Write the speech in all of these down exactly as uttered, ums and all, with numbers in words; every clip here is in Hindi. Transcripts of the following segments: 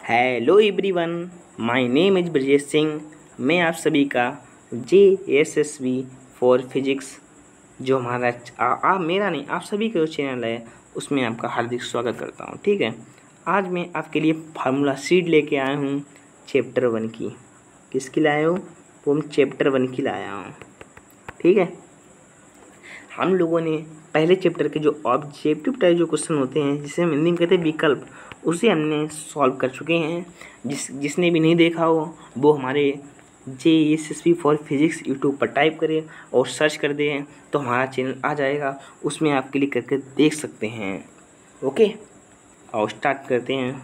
Hello everyone, my name is Brajesh Singh. मैं आप सभी का J S S B for physics जो हमारा आ, आ, मेरा नहीं आप सभी का जो चैनल है उसमें आपका हार्दिक स्वागत करता हूँ। ठीक है, आज मैं आपके लिए फार्मूला सीट लेके आया हूँ चैप्टर वन की। किसकी लाया हूँ? वो मैं चैप्टर वन की लाया हूँ। ठीक है, हम लोगों ने पहले चैप्टर के जो ऑब्जेक्टिव टाइप जो क्वेश्चन होते हैं जिसे हम हिंदी में कहते हैं विकल्प, उसे हमने सॉल्व कर चुके हैं। जिस जिसने भी नहीं देखा हो वो हमारे J S S B for physics YouTube पर टाइप करें और सर्च कर दें तो हमारा चैनल आ जाएगा, उसमें आप क्लिक करके देख सकते हैं। ओके, और स्टार्ट करते हैं।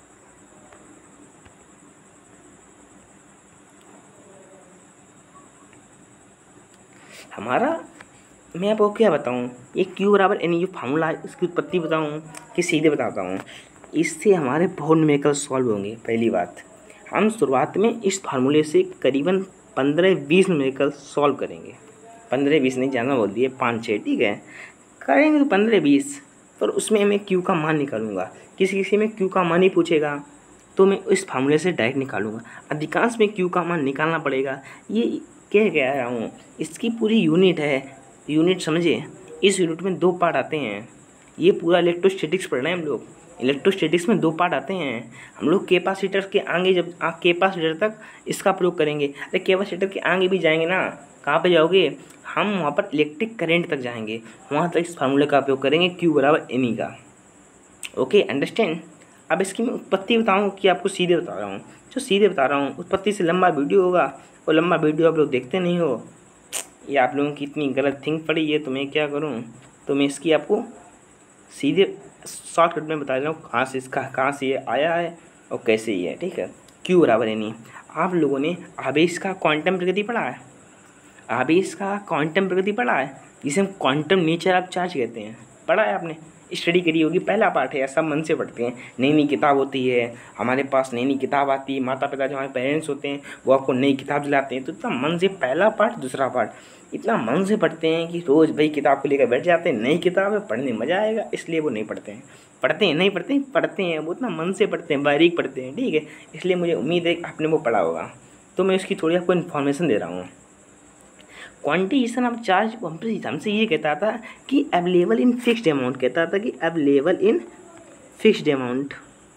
हमारा मैं आपको क्या बताऊं, ये क्यू बराबर एन जो फार्मूला है इसकी उत्पत्ति बताऊं कि सीधे बताता हूं? इससे हमारे बहुत न्यूमेरिकल सॉल्व होंगे। पहली बात, हम शुरुआत में इस फार्मूले से करीबन पंद्रह बीस न्यूमेरिकल सॉल्व करेंगे। पंद्रह बीस नहीं, ज़्यादा बोल दिए, पाँच छः। ठीक है, करेंगे तो पंद्रह बीस, पर उसमें मैं क्यू का मान निकालूंगा। किसी किसी में क्यू का मान ही पूछेगा तो मैं इस फार्मूले से डायरेक्ट निकालूंगा। अधिकांश में क्यू का मान निकालना पड़ेगा। ये कह कह रहा हूँ, इसकी पूरी यूनिट है। यूनिट समझिए, इस यूनिट में दो पार्ट आते हैं। ये पूरा इलेक्ट्रोस्टैटिक्स पढ़ रहे हैं हम लोग। इलेक्ट्रोस्टैटिक्स में दो पार्ट आते हैं। हम लोग कैपेसिटर के आगे जब आ, कैपेसिटर तक इसका प्रयोग करेंगे। अरे कैपेसिटर के आगे भी जाएंगे ना, कहाँ पे जाओगे? हम वहाँ पर इलेक्ट्रिक करंट तक जाएंगे, वहाँ तक इस फार्मूले का उपयोग करेंगे, क्यू बराबर एन ई का। Okay, understand? अब इसकी मैं उत्पत्ति बताऊँ कि आपको सीधे बता रहा हूँ? जो सीधे बता रहा हूँ, उत्पत्ति से लंबा वीडियो होगा और लंबा वीडियो आप लोग देखते नहीं हो। ये आप लोगों की इतनी गलत थिंक पड़ी है तो मैं क्या करूं? तो मैं इसकी आपको सीधे शॉर्टकट में बता रहा हूँ कहाँ से इसका कहाँ से ये आया है और कैसे ये है। ठीक है, क्यू बराबर एन। आप लोगों ने आवेश का क्वांटम प्रकृति पढ़ा है? आवेश का क्वांटम प्रकृति पढ़ा है, जिसे हम क्वांटम नेचर ऑफ चार्ज कहते हैं। पढ़ा है आपने? स्टडी करी होगी, पहला पार्ट है, सब मन से पढ़ते हैं। नई नई किताब होती है, हमारे पास नई नई किताब आती है, माता पिता जो हमारे पेरेंट्स होते हैं वो आपको नई किताब दिलाते हैं, तो इतना मन से पहला पार्ट दूसरा पार्ट इतना मन से पढ़ते हैं कि रोज़ भाई किताब को लेकर बैठ जाते हैं। नई किताब है, पढ़ने मज़ा आएगा, इसलिए वो नहीं पढ़ते हैं। पढ़ते हैं नहीं पढ़ते हैं पढ़ते हैं, वो इतना मन से पढ़ते हैं, बारीक पढ़ते हैं। ठीक है, इसलिए मुझे उम्मीद है कि आपने वो पढ़ा होगा, तो मैं उसकी थोड़ी आपको इन्फॉर्मेशन दे रहा हूँ। क्वांटिजेशन ऑफ चार्ज हमसे ये कहता था कि अवेलेबल इन फिक्स्ड अमाउंट, कहता था कि अवेलेबल इन फिक्स्ड अमाउंट,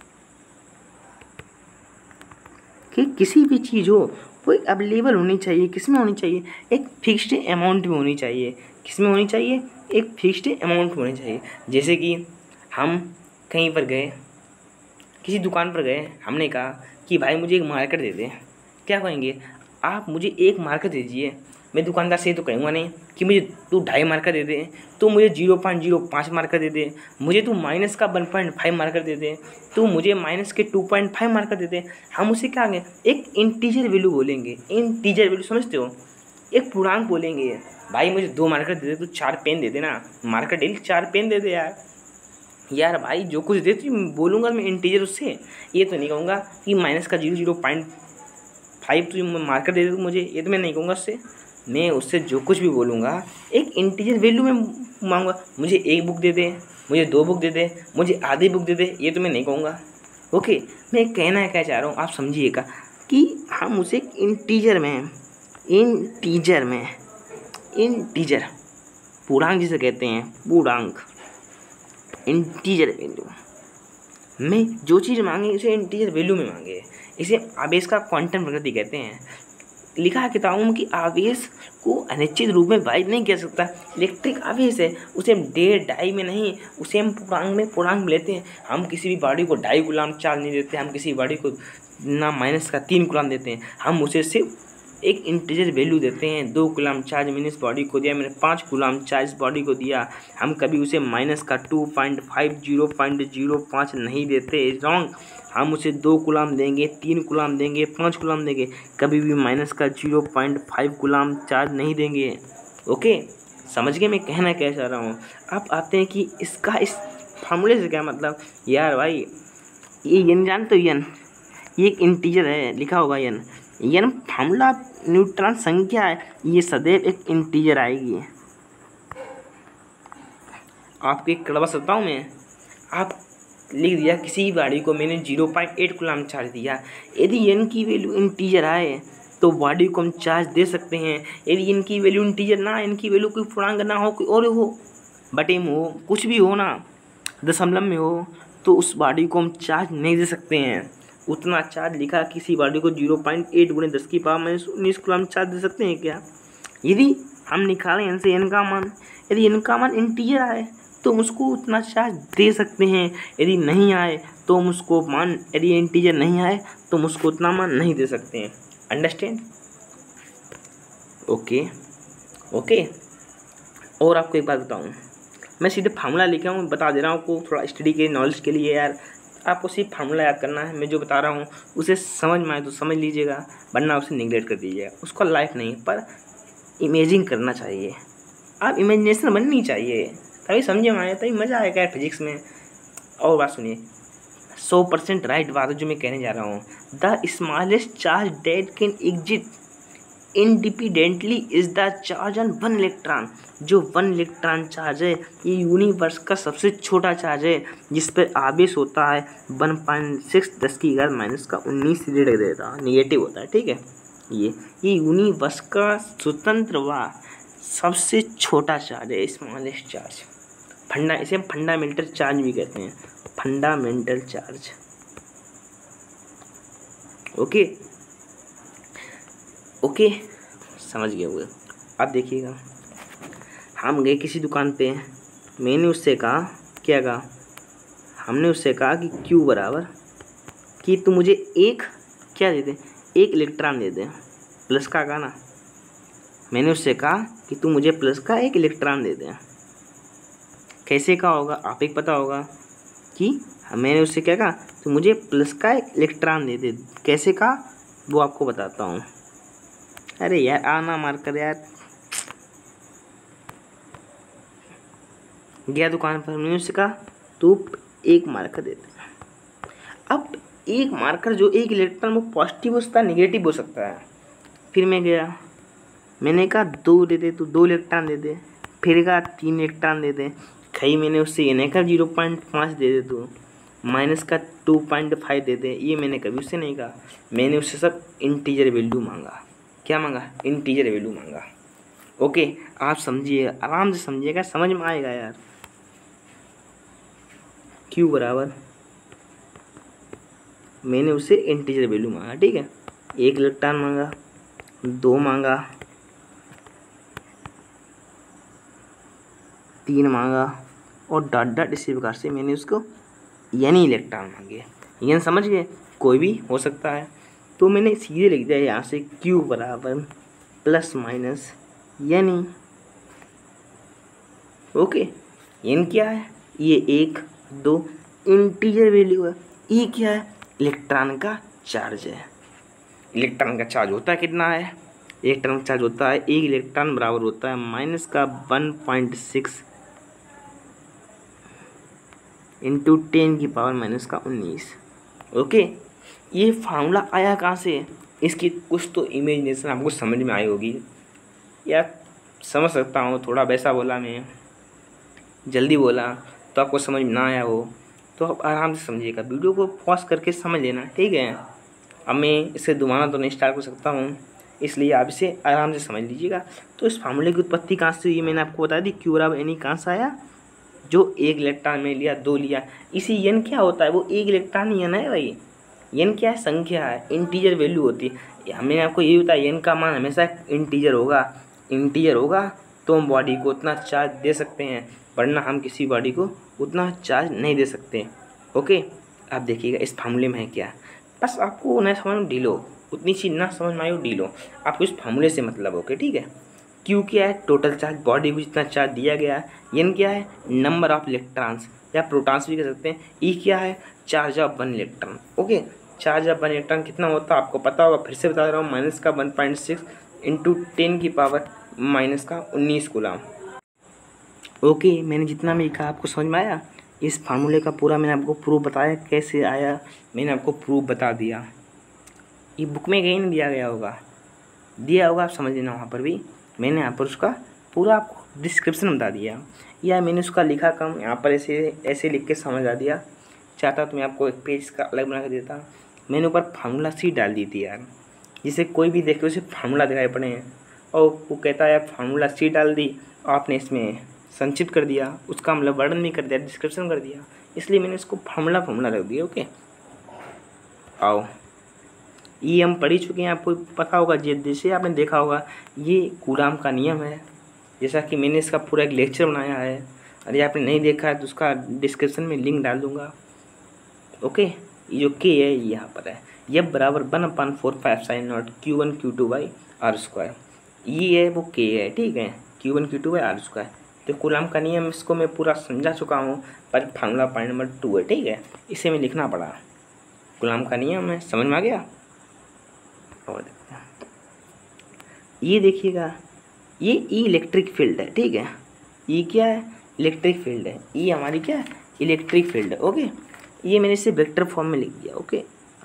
कि किसी भी चीज़ हो वो अवेलेबल होनी चाहिए। किस में होनी चाहिए? एक फिक्स्ड अमाउंट में होनी चाहिए। किस में होनी चाहिए? एक फिक्स्ड अमाउंट में होनी चाहिए। जैसे कि हम कहीं पर गए, किसी दुकान पर गए, हमने कहा कि भाई मुझे एक मार्कर दे दे। क्या कहेंगे? आप मुझे एक मार्कर दे दीजिए। मैं दुकानदार से तो कहूँगा नहीं कि मुझे तू ढाई मार्कर दे दे, तो मुझे जीरो पॉइंट जीरो पाँच मार्कर दे दे, मुझे तू माइनस का वन पॉइंट फाइव मार्कर दे दे, तो मुझे माइनस के टू पॉइंट फाइव मार्कर दे दे। हम उसे क्या कहेंगे? एक इंटीजर वैल्यू बोलेंगे। इंटीजर वैल्यू समझते हो? एक पूर्णांक बोलेंगे। भाई मुझे दो मार्कर दे दे, तू चार पेन दे देना, मार्कर डेली चार पेन दे दे यार। यार भाई जो कुछ दे तो बोलूँगा मैं इंटीजर उससे, ये तो नहीं कहूँगा कि माइनस का जीरो जीरो पॉइंट फाइव तो मार्कर दे दे मुझे, ये तो मैं नहीं कहूँगा उससे। मैं उससे जो कुछ भी बोलूँगा एक इंटीजर वैल्यू में मांगूंगा। मुझे एक बुक दे दे, मुझे दो बुक दे दे, मुझे आधी बुक दे दे, ये तो मैं नहीं कहूँगा। ओके, मैं कहना क्या चाह रहा हूँ आप समझिएगा कि हम उसे इंटीजर में इंटीजर में इंटीजर पूर्णांक जिसे कहते हैं, पूर्णांक इंटीजर वैल्यू में जो चीज़ मांगे उसे इंटीजर वैल्यू में मांगे। इसे आवेश का क्वांटम प्रकृति कहते हैं। लिखा है किताबों में कि आवेश को अनिश्चित रूप में बाधित नहीं किया सकता। इलेक्ट्रिक आवेश है, उसे हम डेढ़ ढाई में नहीं, उसे हम पूर्णांक में पूर्णांक में लेते हैं। हम किसी भी बॉडी को ढाई गुलाम चार्ज नहीं देते, हम किसी बॉडी को ना माइनस का तीन गुलाम देते हैं, हम उसे सिर्फ एक इंटीजर वैल्यू देते हैं। दो गुलाम चार्ज मैंने इस बॉडी को दिया, मैंने पाँच गुलाम चार्ज इस बॉडी को दिया। हम कभी उसे माइनस का two point five zero point zero पाँच नहीं देते, रॉन्ग। हम उसे दो गुलाम देंगे, तीन गुलाम देंगे, पाँच गुलाम देंगे, कभी भी माइनस का zero point five coulomb charge नहीं देंगे। ओके, समझ गए मैं कहना क्या चाह रहा हूँ? आप आते हैं कि इसका इस फार्मूले से क्या मतलब? यार भाई ये यन जानते हो? यन ये एक इंटीजर है, लिखा होगा यन। यन फार्मूला न्यूट्रॉन संख्या है, ये सदैव एक इंटीजर आएगी। आपको एक कड़वा सकता हूँ मैं, आप लिख दिया किसी बॉडी को मैंने zero point eight coulomb charge दिया। यदि एन की वैल्यू इंटीजर आए तो बॉडी को हम चार्ज दे सकते हैं। यदि एन की वैल्यू इंटीजर ना, एन की वैल्यू कोई पूर्णांक ना हो, कोई और हो, बटे में हो, कुछ भी हो ना, दशमलव में हो, तो उस बॉडी को हम चार्ज नहीं दे सकते हैं। उतना चार्ज लिखा किसी बॉडी को जीरो पॉइंट एट गुणे दस की पावर माइनस उन्नीस कूलम चार्ज दे सकते हैं क्या? यदि हम निकालें एन से एन का मान, यदि एन का मान इंटीजर आए तो हम उसको उतना चार्ज दे सकते हैं। यदि नहीं आए तो हम उसको मान, यदि इंटीजर नहीं आए तो हम उसको उतना मान नहीं दे सकते हैं। अंडरस्टैंड? Okay okay. और आपको एक बात बताऊं, मैं सीधे फार्मूला लेके आऊँ, बता दे रहा हूँ आपको, थोड़ा स्टडी के नॉलेज के लिए यार। आपको सिर्फ फार्मूला याद करना है। मैं जो बता रहा हूँ उसे समझ में आए तो समझ लीजिएगा, वरना उसे निगलेक्ट कर दीजिएगा। उसका लाइफ नहीं, पर इमेजिन करना चाहिए। आप इमेजिनेशन बननी चाहिए, तभी समझे में आए, तभी मज़ा आएगा यार फिजिक्स में। और बात सुनिए, सौ परसेंट राइट बात है जो मैं कहने जा रहा हूँ। The smallest charge that can exist independently is the charge on one electron. जो वन इलेक्ट्रॉन चार्ज है ये यूनिवर्स का सबसे छोटा चार्ज है, जिस पर आवेश होता है वन पॉइंट सिक्स दस की घात माइनस का उन्नीस रीड देता है, निगेटिव होता है। ठीक है, ये ये यूनिवर्स का स्वतंत्र व सबसे छोटा चार्ज है, स्मॉलेस्ट चार्ज। फंडा इसे हम फंडामेंटल चार्ज भी कहते हैं, फंडामेंटल चार्ज। ओके ओके, समझ गए हुए। अब देखिएगा, हम गए किसी दुकान पे, मैंने उससे कहा, क्या कहा, हमने उससे कहा कि Q बराबर कि तू मुझे एक क्या दे दे, एक इलेक्ट्रॉन दे दे, प्लस का कहा ना। मैंने उससे कहा कि तू मुझे प्लस का एक इलेक्ट्रॉन दे दे। कैसे कहा होगा आप एक पता होगा कि मैंने उससे क्या कहा, तो मुझे प्लस का एक इलेक्ट्रॉन दे दे। कैसे कहा वो आपको बताता हूँ। अरे यार आना मार कर यार, गया दुकान पर, मैंने उससे कहा तू एक मार्कर दे दे। अब एक मार्कर जो एक इलेक्ट्रॉन वो पॉजिटिव हो सकता है, निगेटिव हो सकता है। फिर मैं गया, मैंने कहा दो दे दे, तो दो इलेक्ट्रॉन दे दे। फिर कहा तीन इलेक्ट्रॉन दे दे। खई मैंने उससे ये नहीं कहा जीरो पॉइंट पाँच दे दे, तो माइनस का टू पॉइंट फाइव दे दे, ये मैंने कभी उससे नहीं कहा। मैंने उससे सब इंटीजर वैल्यू मांगा। क्या मांगा? इंटीजर वैल्यू मांगा। ओके, आप समझिए, आराम से समझिएगा, समझ में आएगा यार। क्यू बराबर मैंने उससे इंटीजर वैल्यू मांगा। ठीक है, एक इलेक्ट्रॉन मांगा, दो मांगा, तीन मांगा, और डॉट डॉट इसी प्रकार से मैंने उसको यानी इलेक्ट्रॉन मांगे। यानी समझ गए, कोई भी हो सकता है। तो मैंने सीधे लिख दिया यहाँ से Q बराबर प्लस माइनस यानी। ओके, एन क्या है? ये एक दो इंटीजर वैल्यू है। ये क्या है? इलेक्ट्रॉन का चार्ज है। इलेक्ट्रॉन का चार्ज होता है कितना है? इलेक्ट्रॉन का चार्ज होता है, एक इलेक्ट्रॉन बराबर होता है माइनस का one point six into ten की पावर माइनस का उन्नीस। ओके, ये फार्मूला आया कहाँ से? इसकी कुछ तो इमेजिनेशन आपको समझ में आई होगी या समझ सकता हूँ। थोड़ा वैसा बोला मैं, जल्दी बोला तो आपको समझ में ना आया हो तो आप आराम से समझिएगा, वीडियो को पॉज करके समझ लेना। ठीक है, अब मैं इसे दोबारा तो नहीं स्टार्ट कर सकता हूँ, इसलिए आप इसे आराम से समझ लीजिएगा। तो इस फार्मूले की उत्पत्ति कहाँ से हुई मैंने आपको बता दी। क्यू बराबर एन कहाँ से आया? जो एक इलेक्ट्रॉन में लिया, दो लिया। इसी एन क्या होता है? वो एक इलेक्ट्रॉन एन है भाई। एन क्या है? संख्या है, इंटीजर वैल्यू होती है। मैंने आपको ये बताया एन का मान हमेशा इंटीजर होगा। इंटीजर होगा तो हम बॉडी को उतना चार्ज दे सकते हैं, वरना हम किसी बॉडी को उतना चार्ज नहीं दे सकते। ओके, आप देखिएगा इस फार्मूले में है क्या। बस आपको ना समझ में ढीलो, उतनी चीज़ ना समझ में आई हो ढीलो, आपको इस फार्मूले से मतलब। ओके ठीक है, क्यू क्या है? टोटल चार्ज, बॉडी को जितना चार्ज दिया गया है। एन क्या है? नंबर ऑफ इलेक्ट्रॉन्स या प्रोटॉन्स भी कह सकते हैं। ई क्या है? Charge of one electron. Okay, charge of one electron कितना होता है आपको पता होगा, फिर से बता रहा हूँ, माइनस का one point six into ten की पावर माइनस का उन्नीस कूलम। ओके, मैंने जितना भी कहा आपको समझ में आया। इस फार्मूले का पूरा मैंने आपको प्रूफ बताया, कैसे आया मैंने आपको प्रूफ बता दिया। ये बुक में कहीं नहीं दिया गया होगा, दिया होगा आप समझ लेना, वहाँ पर भी मैंने यहाँ पर उसका पूरा आपको डिस्क्रिप्शन बता दिया, या मैंने उसका लिखा कम, यहाँ पर ऐसे ऐसे लिख के समझा दिया। चाहता तो मैं आपको एक पेज का अलग बना कर देता। मैंने ऊपर फार्मूला सीट डाल दी थी यार, जिसे कोई भी देखे उसे फार्मूला दिखाई पड़े हैं, और वो कहता है यार फार्मूला सीट डाल दी और आपने इसमें संक्षिप्त कर दिया, उसका मतलब वर्णन नहीं कर दिया, डिस्क्रिप्शन कर दिया, इसलिए मैंने इसको फार्मूला फार्मूला रख दिया। ओके, आओ, ये हम पढ़ ही चुके हैं, आपको पता होगा, जैसे आपने देखा होगा ये कूलाम का नियम है, जैसा कि मैंने इसका पूरा एक लेक्चर बनाया है। अरे आपने नहीं देखा है तो उसका डिस्क्रिप्शन में लिंक डाल दूंगा। ओके, ये जो के है यहाँ पर है, यह बराबर one upon four five sine naught q one q two by r square, ये है वो के है, ठीक है, q one q two by r square. तो कूलाम का नियम इसको मैं पूरा समझा चुका हूँ, पर फार्मूला पॉइंट नंबर टू है, ठीक है, इसे मैं लिखना पड़ा। कूलाम का नियम है, समझ में आ गया। और देखते हैं, ये देखिएगा, ये ई इलेक्ट्रिक फील्ड है, ठीक है, ये क्या है, इलेक्ट्रिक फील्ड है, ये हमारी क्या है, इलेक्ट्रिक फील्ड है। ओके, ये मैंने इसे वेक्टर फॉर्म में लिख दिया। ओके,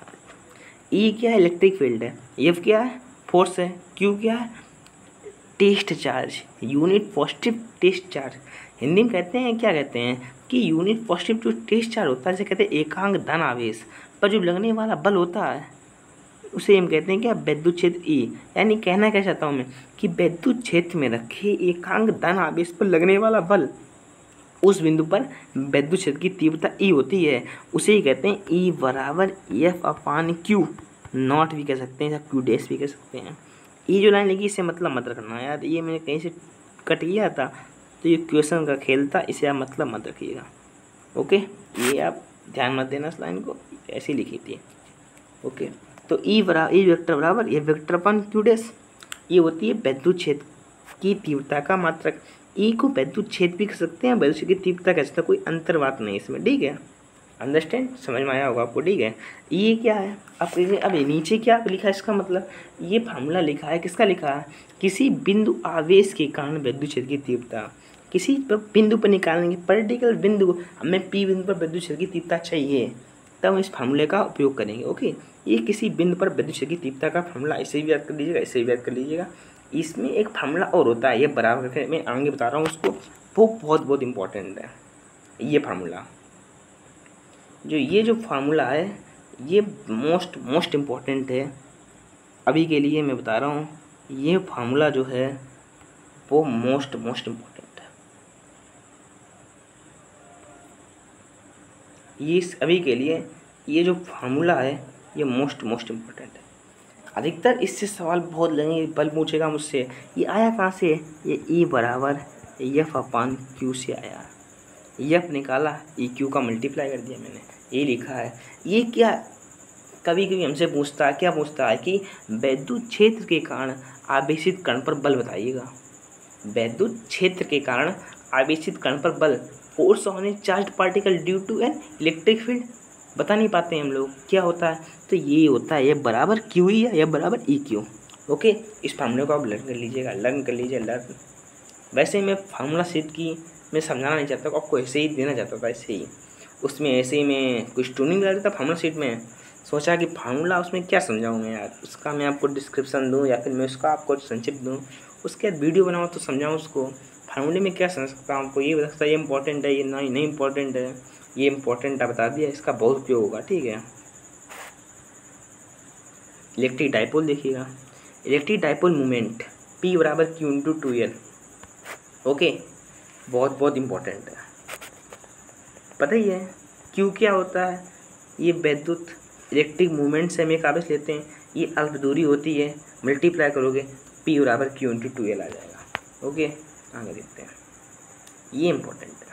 ई क्या है, इलेक्ट्रिक फील्ड है, एफ क्या है, फोर्स है, क्यू क्या है, test charge, unit positive test charge. Hindi में कहते हैं, क्या कहते हैं कि यूनिट पॉजिटिव जो टेस्ट चार्ज होता है, जैसे कहते हैं एकांक धन आवेश पर जो लगने वाला बल होता है, उसे हम कहते हैं क्या, वैद्युत क्षेत्र ई। यानी कहना क्या चाहता हूँ मैं कि वैद्युत क्षेत्र में रखे एकांक धन आवेश पर लगने वाला बल, उस बिंदु पर वैद्युत क्षेत्र की तीव्रता ई होती है, उसे ही कहते हैं ई बराबर एफ अपान क्यू नॉट भी कह सकते हैं या क्यू डैश भी कह सकते हैं। ये जो लाइन लगी इसे मतलब मत रखना यार, ये मैंने कहीं से कट गया था तो ये क्वेश्चन का खेल था, इसे आप मतलब मत रखिएगा। ओके, ये आप ध्यान मत देना, इस लाइन को ऐसी लिखी थी। ओके, तो ई बराबर ई वेक्टर बराबर ये वेक्टर अपन क्यू डैश, ये होती है वैद्युत क्षेत्र की तीव्रता का मात्रक। ई को वैद्युत क्षेत्र भी कह सकते हैं, वैद्युत क्षेत्र की तीव्रता कह सकते हैं, कोई अंतर बात नहीं इसमें, ठीक है, अंडरस्टैंड, समझ में आया होगा आपको, ठीक है। ये क्या है, आप कहिए अब नीचे क्या लिखा है, इसका मतलब ये फार्मूला लिखा है, किसका लिखा है, किसी बिंदु आवेश के कारण वैद्युत क्षेत्र की तीव्रता, किसी बिंदु पर निकालेंगे, पर्टिकुलर बिंदु, हमें पी बिंदु पर वैद्युत क्षेत्र की तीव्रता चाहिए, तब हम इस फार्मूले का उपयोग करेंगे। ओके, ये किसी बिंदु पर विद्युत क्षेत्र की तीव्रता का फार्मूला, इसे भी याद कर लीजिएगा, इसे भी याद कर लीजिएगा। इसमें एक फार्मूला और होता है, ये बराबर करके मैं आगे बता रहा हूँ उसको, वो बहुत बहुत इंपॉर्टेंट है। ये फार्मूला जो ये जो फार्मूला है ये मोस्ट मोस्ट इम्पॉर्टेंट है अभी के लिए, मैं बता रहा हूँ, ये फार्मूला जो है वो मोस्ट मोस्ट इम्पॉर्टेंट है। ये अभी के लिए ये जो फार्मूला है ये मोस्ट मोस्ट इम्पोर्टेंट है। अधिकतर इससे सवाल बहुत लगेंगे, बल पूछेगा मुझसे, ये आया कहाँ से, ये ई बराबर एफ अपान क्यू से आया, एफ निकाला, ई क्यू का मल्टीप्लाई कर दिया मैंने, ये लिखा है। ये क्या कभी कभी हमसे पूछता है, क्या पूछता है कि वैद्युत क्षेत्र के कारण आवेशित कण पर बल बताइएगा। वैद्युत क्षेत्र के कारण आवेशित कण पर बल, force on a charged particle due to an electric field, बता नहीं पाते हैं हम लोग, क्या होता है, तो ये होता है ये बराबर क्यू ई या बराबर ई क्यू। ओके, इस फार्मूले को आप लर्न कर लीजिएगा, लर्न कर लीजिए लर्न। वैसे मैं फार्मूला सीट की मैं समझाना नहीं चाहता, आपको ऐसे ही देना चाहता था, ऐसे ही उसमें ऐसे ही मैं कुछ ट्यूनिंग डाल देता फार्मूला सीट में, सोचा कि फार्मूला उसमें क्या समझाऊँ मैं यार, उसका मैं आपको डिस्क्रिप्शन दूँ या फिर मैं उसका आपको संक्षिप्त दूँ, उसके बाद वीडियो बनाऊँ तो समझाऊँ उसको। फार्मूले में क्या समझ सकता हूँ, आपको ये बता सकता है ये इंपॉर्टेंट है, ये नहीं नहीं इंपॉर्टेंट है, ये इंपॉर्टेंट है बता दिया, इसका बहुत उपयोग होगा, ठीक है। इलेक्ट्रिक डाइपोल देखिएगा, इलेक्ट्रिक डाइपोल मोमेंट P बराबर q into two l. Okay, बहुत बहुत इंपॉर्टेंट है, पता ही है क्यू क्या होता है, ये वैद्युत इलेक्ट्रिक मूवमेंट से हम एक आवेश लेते हैं, ये अल्प दूरी होती है, मल्टीप्लाई करोगे P बराबर क्यू इंटू टू एल आ जाएगा। ओके, आगे देखते हैं, ये इंपॉर्टेंट है।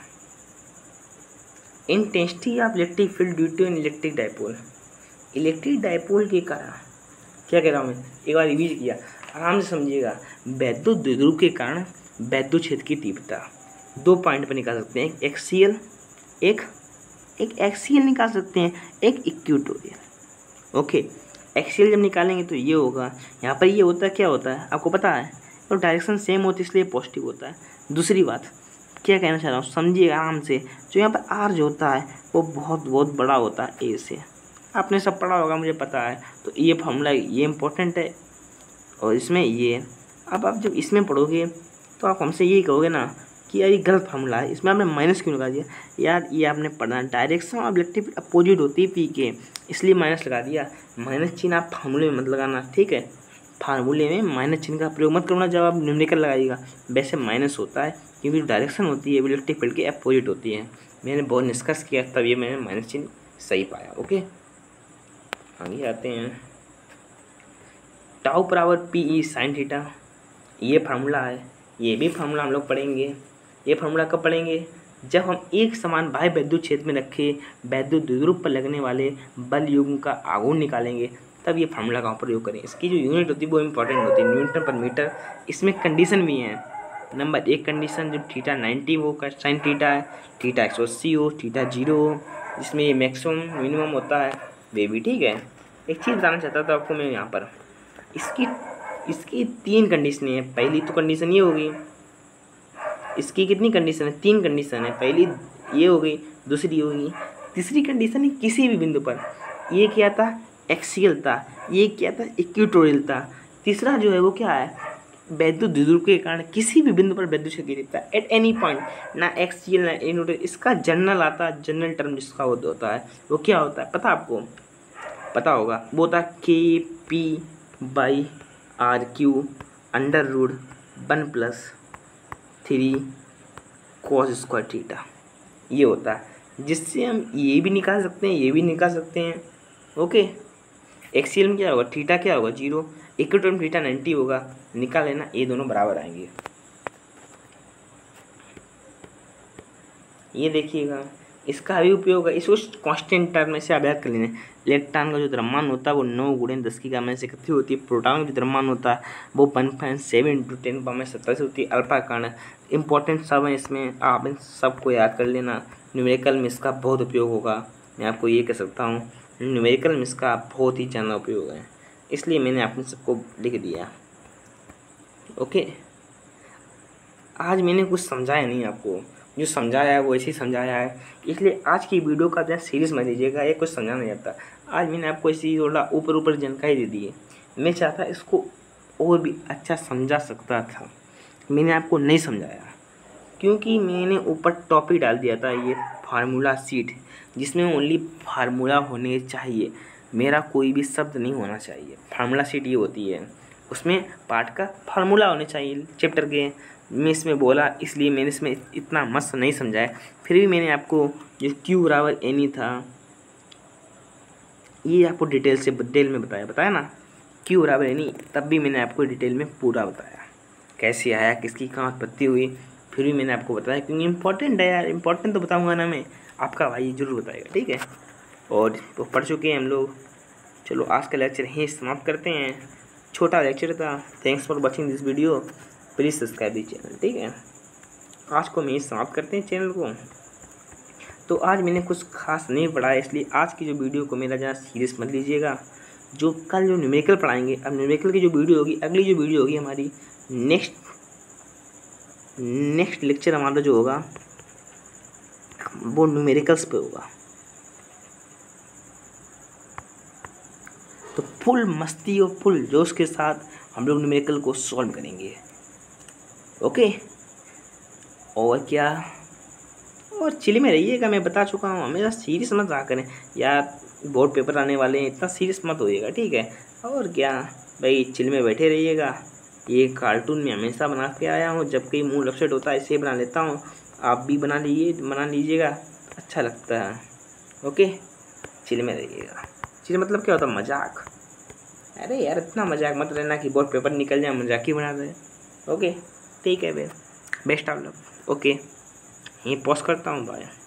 Intensity of electric field due to an electric dipole, electric dipole के कारण, क्या कह रहा हूँ मैं, एक बार रिवीज किया, आराम से समझिएगा। वैद्युत द्विध्रुव के कारण वैद्युत क्षेत्र की तीव्रता दो पॉइंट पर निकाल सकते हैं, एक एक्सियल एक एक एक्सियल निकाल सकते हैं, एक इक्वेटोरियल। ओके, एक्सियल जब निकालेंगे तो ये होगा, यहाँ पर ये होता है, क्या होता है आपको पता है, तो डायरेक्शन सेम होती है इसलिए पॉजिटिव होता है। दूसरी बात क्या कहना चाह रहा हूँ, समझिए आराम से, जो यहाँ पर आर जो होता है वो बहुत बहुत बड़ा होता है ए से, आपने सब पढ़ा होगा मुझे पता है, तो ये फार्मूला ये इंपॉर्टेंट है। और इसमें ये अब आप जब इसमें पढ़ोगे तो आप हमसे यही कहोगे ना कि कि यार ये गलत फार्मूला है, इसमें आपने माइनस क्यों लगा दिया। यार ये आपने पढ़ना, डायरेक्शन ऑफ इलेक्ट्रिक अपोजिट होती है पी के, इसलिए माइनस लगा दिया। माइनस चिन्ह आप फार्मूले में मत लगाना, ठीक है। फार्मूले में माइनस चिन्ह का प्रयोग मत करना जब आप न्यूमेरिकल लगाइएगा। वैसे माइनस होता है क्योंकि डायरेक्शन होती है इलेक्ट्रिक फील्ड के अपोजिट होती है। मैंने बहुत निष्कर्ष किया तब ये मैंने माइनस चिन्ह सही पाया। ओके, आगे आते हैं। टाउ बराबर पी ई साइन थीटा, ये फार्मूला है, ये भी फार्मूला हम लोग पढ़ेंगे। ये फार्मूला कब पढ़ेंगे, जब हम एक समान बाह्य वैद्युत क्षेत्र में रखे वैद्युत द्विध्रुव पर लगने वाले बल युग्म का आघूर्ण निकालेंगे, तब ये फार्मूला का प्रयोग करें। इसकी जो यूनिट होती है वो इंपॉर्टेंट होती है, न्यूटन पर मीटर। इसमें कंडीशन भी है। नंबर एक कंडीशन, जब थीटा नाइन्टी हो का साइन थीटा है, थीटा एक सौ अस्सी हो, थीटा जीरो हो, जिसमें ये मैक्सिमम मिनिमम होता है, वे भी ठीक है। एक चीज़ बताना चाहता था आपको मैं यहाँ पर, इसकी इसकी तीन कंडीशन है। पहली तो कंडीशन ये होगी, इसकी कितनी कंडीशन है, तीन कंडीशन है। पहली ये हो गई, दूसरी होगी, तीसरी कंडीशन है किसी भी बिंदु पर, ये क्या था एक्सियल था, ये क्या था इक्वेटोरियल था। तीसरा जो है वो क्या है, वैद्युत द्विध्रुव के कारण किसी भी बिंदु पर वैद्युत क्षेत्र गिरता है एट एनी पॉइंट, ना एक्सियल ना इक्वेटोरियल। इसका जनरल आता है, जनरल टर्म जिसका होता है वो क्या होता है पता आपको, पता होगा, वो होता है k p by r cube under root one plus three cos square theta, ये होता है। जिससे हम ये भी निकाल सकते हैं, ये भी निकाल सकते हैं। ओके, एक्सियल में क्या होगा, थीटा क्या होगा जीरो, इक्वेटोरियल में थीटा नाइन्टी होगा, निकाल लेना, ये दोनों बराबर आएंगे। ये देखिएगा, इसका भी उपयोग है, इसको कांस्टेंट टर्म में से आप याद कर लेना। इलेक्ट्रॉन का जो द्रव्यमान होता है वो नौ गुणे दस की घात से इकट्ठी होती है। प्रोटॉन का जो द्रव्यमान होता है वो one point seven into ten power में सत्तर से होती है। अल्फा कारण इंपॉर्टेंट सब है इसमें, आप इन सबको याद कर लेना। न्यूमेरिकल में इसका बहुत उपयोग होगा, मैं आपको ये कह सकता हूँ। न्यूमेरिकल में इसका बहुत ही ज़्यादा उपयोग है, इसलिए मैंने आपने सबको लिख दिया। ओके, आज मैंने कुछ समझाया नहीं आपको, जो समझाया है वो ऐसे ही समझाया है, इसलिए आज की वीडियो का ज़रा सीरियस मत लीजिएगा, ये कुछ समझा नहीं जाता। आज मैंने आपको ऐसी थोड़ा ऊपर ऊपर जानकारी दे दी है, मैं चाहता इसको और भी अच्छा समझा सकता था, मैंने आपको नहीं समझाया क्योंकि मैंने ऊपर टॉपिक डाल दिया था ये फार्मूला सीट, जिसमें ओनली फार्मूला होने चाहिए, मेरा कोई भी शब्द नहीं होना चाहिए। फार्मूला सीट ये होती है, उसमें पार्ट का फार्मूला होने चाहिए चैप्टर के। मैं इसमें बोला इसलिए मैंने इसमें इतना मस्त नहीं समझाया, फिर भी मैंने आपको जो क्यू बराबर एन ई था ये आपको डिटेल से डिटेल में बताया बताया ना, क्यू बराबर एन ई, तब भी मैंने आपको डिटेल में पूरा बताया कैसे आया, किसकी कहाँ उत्पत्ति हुई, फिर भी मैंने आपको बताया क्योंकि इंपॉर्टेंट है यार, इंपॉर्टेंट तो बताऊँगा ना मैं, आपका भाई जरूर बताएगा, ठीक है। और तो पढ़ चुके हैं हम लोग, चलो आज का लेक्चर यहीं समाप्त करते हैं, छोटा लेक्चर था। Thanks for watching this video, please subscribe this channel, ठीक है। आज को मैं समाप्त करते हैं चैनल को। तो आज मैंने कुछ खास नहीं पढ़ा है, इसलिए आज की जो वीडियो को मेरा ज़्यादा सीरियस मत लीजिएगा। जो कल जो न्यूमेरिकल पढ़ाएंगे, अब न्यूमेरिकल की जो वीडियो होगी, अगली जो वीडियो होगी हमारी नेक्स्ट नेक्स्ट लेक्चर हमारा जो होगा वो न्यूमेरिकल्स पे होगा। तो फुल मस्ती और फुल जोश के साथ हम लोग न्यूमेरिकल को सॉल्व करेंगे। ओके, और क्या, और चिल में रहिएगा, मैं बता चुका हूँ, हमेशा सीरियस मत रहा करें यार, बोर्ड पेपर आने वाले हैं, इतना सीरियस मत होइएगा, ठीक है। और क्या भाई, चिल में बैठे रहिएगा। ये कार्टून में हमेशा बना के आया हूँ, जब कहीं मूड अपसेट होता है इसे बना लेता हूँ, आप भी बना लीजिए बना लीजिएगा, अच्छा लगता है। ओके, चिल में रहिएगा। चिल मतलब क्या होता है, मजाक। अरे यार इतना मजाक मत रहना कि बोर्ड पेपर निकल जाए मजाक ही बना दे। ओके ठीक है, फिर बेस्ट ऑफ लक। ओके, यहीं पॉज करता हूँ, बाय।